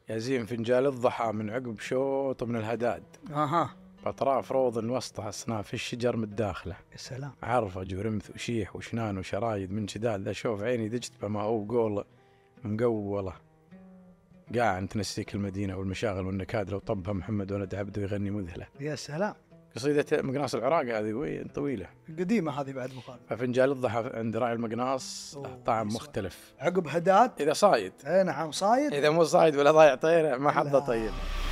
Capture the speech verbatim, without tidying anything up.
يا زين فنجال الضحى من عقب شوط من الهداد. اها. بأطراف روض وسطها أصناف الشجر متداخلة. يا سلام. عرفج ورمث وشيح وشنان وشرايد من جدال ذا شوف عيني دجت بما هو قول مقولة. قاع تنسيك المدينة والمشاغل والنكاد لو طبها محمد ولد عبده يغني مذهلة. يا سلام. قصيدة مقناص العراق هذه وين طويلة قديمة هذه بعد مخالف. ففنجال الضحى عند راعي المقناص طعم مختلف. عقب هداد إذا صايد. اي نعم صايد. إذا مو صايد ولا ضايع طير ما حظه طيب.